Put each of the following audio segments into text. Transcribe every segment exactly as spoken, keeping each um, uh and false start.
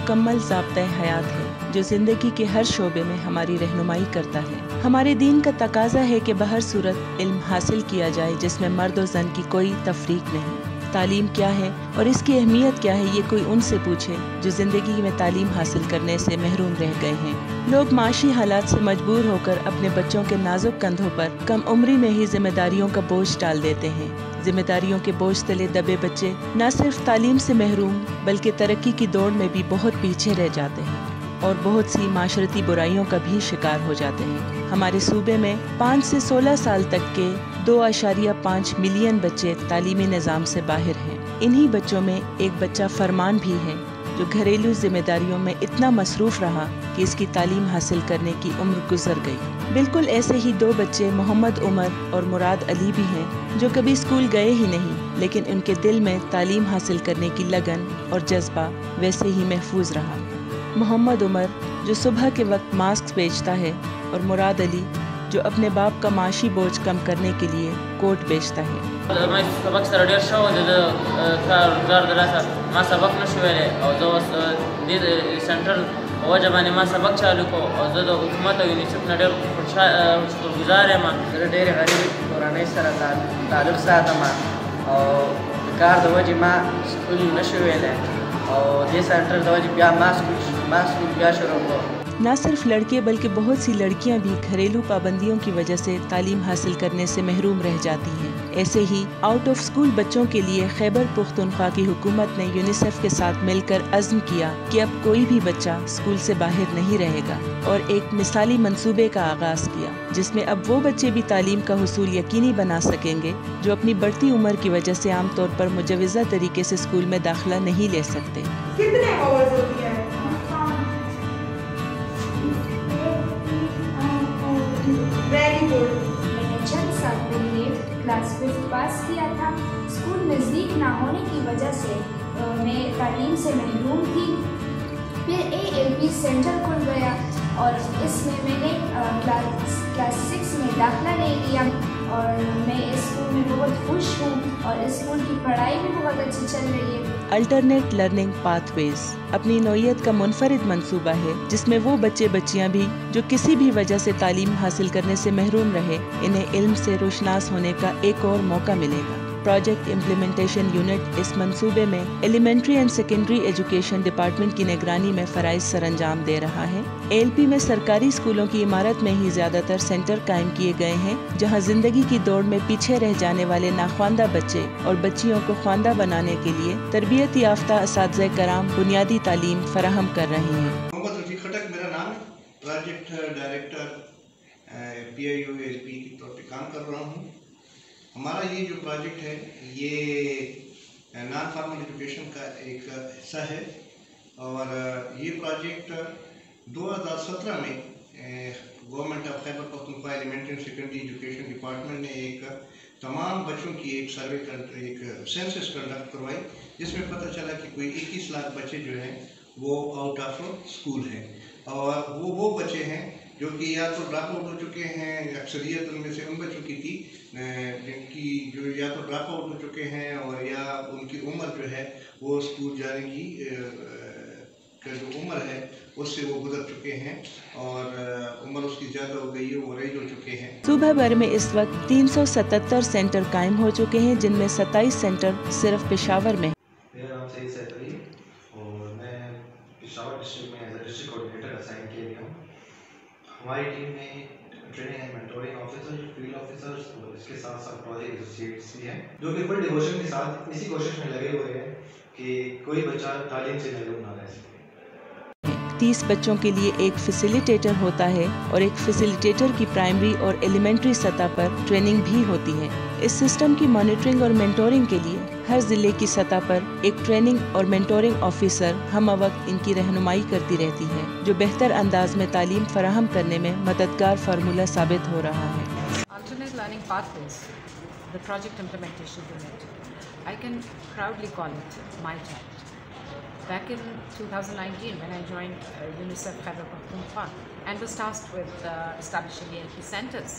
مکمل ضابطۂ حیات ہے جو زندگی کے ہر شعبے میں ہماری رہنمائی کرتا ہے۔ ہمارے دین کا تقاضا ہے کہ بہر صورت علم حاصل کیا جائے جس میں مرد و زن کی کوئی تفریق نہیں۔ تعلیم کیا ہے اور اس کی اہمیت کیا ہے یہ کوئی ان سے پوچھے جو زندگی میں تعلیم حاصل کرنے سے محروم رہ گئے ہیں۔ لوگ معاشی حالات سے مجبور ہو کر اپنے بچوں کے نازک کندھوں پر کم عمری میں ہی ذمہ داریوں کا بوجھ ڈال دیتے ہیں۔ ذمہ داریوں کے بوجھ تلے دبے بچے نہ صرف تعلیم سے محروم بلکہ ترقی کی دوڑ میں بھی بہت پیچھے رہ جاتے ہیں اور بہت سی معاشرتی برائیوں کا بھی شکار ہو جاتے ہیں۔ ہمارے صوبے میں پانچ سے سولہ سال تک کے دو اشاریہ پانچ ملین بچے تعلیمی نظام سے باہر ہیں۔ انہی بچوں میں ایک بچہ فرمان بھی ہے جو گھریلو ذمہ داریوں میں اتنا مصروف رہا کہ اس کی تعلیم حاصل کرنے کی عمر گزر گئی۔ بالکل ایسے ہی دو بچے محمد عمر اور مراد علی بھی ہیں جو کبھی اسکول گئے ہی نہیں لیکن ان کے دل میں تعلیم حاصل کرنے کی لگن اور جذبہ ویسے ہی محفوظ رہا۔ محمد عمر جو صبح کے وقت ماسک بیچتا ہے اور مراد علی جو اپنے باپ کا معاشی بوجھ کم کرنے کے لیے کوٹ بیچتا ہے۔ ما سبق سره ډېر ښه و د کار روزګار د لاسه ما سبق نه شو ویلی او زه اوس دې سنټر په وجه باندې ما سبق چالو کړو او زه د حکومت او یونیسف نه ډېر شکرګزار یم۔ زه ډېرې غریبې کورنۍ سره تعلق ساتم او د کار د وجې ما سکول نه شو ویلی او دې سنټر د وجې بیا ما سکول ما سکول بیا شروع کړو۔ نہ صرف لڑکے بلکہ بہت سی لڑکیاں بھی گھریلو پابندیوں کی وجہ سے تعلیم حاصل کرنے سے محروم رہ جاتی ہیں۔ ایسے ہی آؤٹ آف اسکول بچوں کے لیے خیبر پختونخوا کی حکومت نے یونیسیف کے ساتھ مل کر عزم کیا کہ اب کوئی بھی بچہ اسکول سے باہر نہیں رہے گا اور ایک مثالی منصوبے کا آغاز کیا جس میں اب وہ بچے بھی تعلیم کا حصول یقینی بنا سکیں گے جو اپنی بڑھتی عمر کی وجہ سے عام طور پر مجوزہ طریقے سے اسکول میں داخلہ نہیں لے سکتے۔ کتنے آورز ہوتی ہیں؟ Very good. میں نے چند سال پہلے کلاس ففتھ پاس کیا تھا۔ اسکول نزدیک نہ ہونے کی وجہ سے میں تعلیم سے محروم تھی۔ پھر اے ایل پی سینٹر کھل گیا اور اس میں میں نے کلاس کلاس سکس میں داخلہ لے لیا اور میں اس اسکول میں بہت خوش ہوں اور اس اسکول کی پڑھائی بھی بہت اچھی چل رہی ہے۔ الٹرنیٹ لرننگ پاتھ ویز اپنی نوعیت کا منفرد منصوبہ ہے جس میں وہ بچے بچیاں بھی جو کسی بھی وجہ سے تعلیم حاصل کرنے سے محروم رہے انہیں علم سے روشناس ہونے کا ایک اور موقع ملے گا۔ پروجیکٹ امپلیمنٹیشن یونٹ اس منصوبے میں elementary and secondary education department کی نگرانی میں فرائض سر انجام دے رہا ہے۔ ایل پی میں سرکاری اسکولوں کی عمارت میں ہی زیادہ تر سینٹر قائم کیے گئے ہیں جہاں زندگی کی دوڑ میں پیچھے رہ جانے والے ناخواندہ بچے اور بچیوں کو خواندہ بنانے کے لیے تربیت یافتہ اساتذہ کرام بنیادی تعلیم فراہم کر رہے ہیں۔ محمد رفیق خٹک میرا نام ہے، project director P I O L P کی طور پہ کام کر رہا ہوں۔ ہمارا یہ جو پروجیکٹ ہے یہ نان فارمل ایجوکیشن کا ایک حصہ ہے اور یہ پروجیکٹ دو ہزار سترہ میں government of Khyber Pakhtunkhwa elementary and secondary education department نے ایک تمام بچوں کی ایک سروے ایک سینسس کنڈکٹ کروائی جس میں پتہ چلا کہ کوئی اکیس لاکھ بچے جو ہیں وہ آؤٹ آف اسکول ہیں اور وہ وہ بچے ہیں جو کہ یا تو ڈراپ آؤٹ ہو چکے ہیں، اکثریت ان میں سے ان بچوں کی تھی جن کی جو یا تو ڈراپ آؤٹ ہو چکے ہیں اور یا ان کی عمر جو ہے وہ اسکول جانے کی کا جو عمر ہے اس سے وہ گزر چکے ہیں اور عمر اس کی زیادہ ہو گئی ہے، وہ ریج ہو چکے ہیں۔ صوبہ بھر میں اس وقت تین سو ستتر سینٹر قائم ہو چکے ہیں جن میں ستائیس سینٹر صرف پشاور میں۔ میرا نام سعید سیف علی اور میں پشاور ڈسٹرکٹ میں as a district coordinator assign کیا گیا ہوں۔ ہماری ٹیم میں training and mentoring officer, field officers اور اس کے ساتھ ساتھ پروجیکٹ ایسوسیٹس بھی ہیں جو کہ فل ڈیووشن کے ساتھ اسی کوشش میں لگے ہوئے ہیں کہ کوئی بچہ تعلیم سے محروم نہ رہ سکے۔ تیس بچوں کے لیے ایک فیسیلیٹیٹر ہوتا ہے اور ایک فیسیلیٹیٹر کی پرائمری اور ایلیمنٹری سطح پر ٹریننگ بھی ہوتی ہے۔ اس سسٹم کی مانیٹرنگ اور مینٹورنگ کے لیے ہر ضلع کی سطح پر ایک ٹریننگ اور مینٹورنگ آفیسر ہم وقت ان کی رہنمائی کرتی رہتی ہے جو بہتر انداز میں تعلیم فراہم کرنے میں مددگار فارمولہ ثابت ہو رہا ہے۔ Alternate learning pathways, the project implementation unit. I can proudly call it my child. Back in two thousand nineteen, when I joined uh, UNICEF Khyber Pakhtunkhwa and was tasked with uh, establishing A L P centers,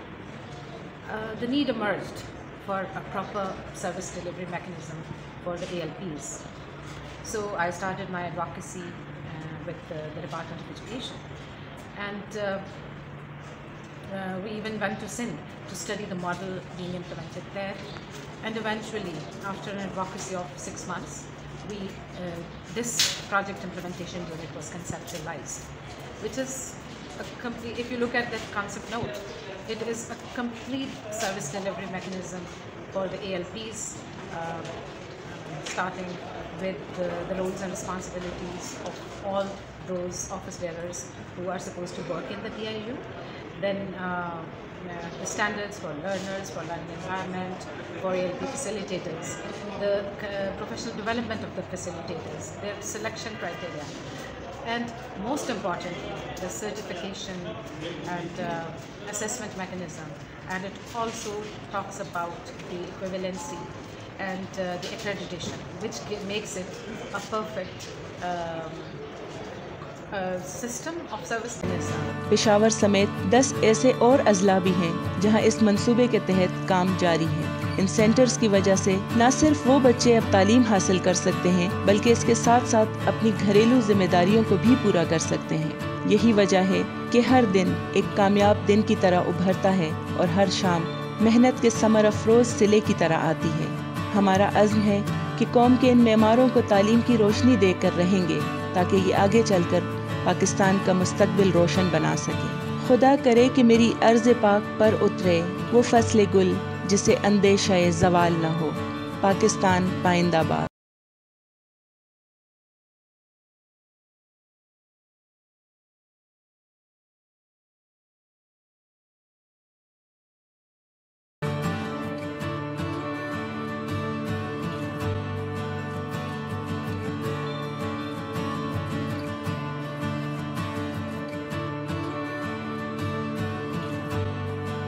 uh, the need emerged for a proper service delivery mechanism for the A L Ps. So I started my advocacy uh, with uh, the Department of Education, and uh, uh, we even went to Sindh to study the model being implemented there. And eventually, after an advocacy of six months, we uh, this project implementation unit was conceptualized, which is a complete, if you look at that concept note, it is a complete service delivery mechanism for the A L Ps, uh, starting with the, the roles and responsibilities of all those office bearers who are supposed to work in the P I U, then uh, uh, the standards for learners, for learning environment, for A L P facilitators, the uh, professional development of the facilitators, their selection criteria, and most importantly, the certification and uh, assessment mechanism. And it also talks about the equivalency and uh, the accreditation, which makes it a perfect um, uh, system of service. Peshawar समेत दस ऐसे और अजला भी हैं जहां इस मंसूबे के तहत काम जारी है। इन सेंटर्स की वजह से न सिर्फ वो बच्चे अब तालीम हासिल कर सकते हैं, बल्कि इसके साथ साथ अपनी घरेलू जिम्मेदारियों को भी पूरा कर सकते हैं। यही वजह है कि हर दिन एक कामयाब दिन की तरह उभरता है और हर शाम मेहनत के समर अफरोज सिले की तरह आती है। हमारा अज़्म है कि कौम के इन मेमारों को तालीम की रोशनी देकर रहेंगे, ताकि ये आगे चलकर पाकिस्तान का मुस्तकबिल रोशन बना सके। खुदा करे कि मेरी अर्ज़ पाक पर उतरे वो फसले गुल जिसे अंदेशा ज़वाल न हो। पाकिस्तान पाइंदाबाद।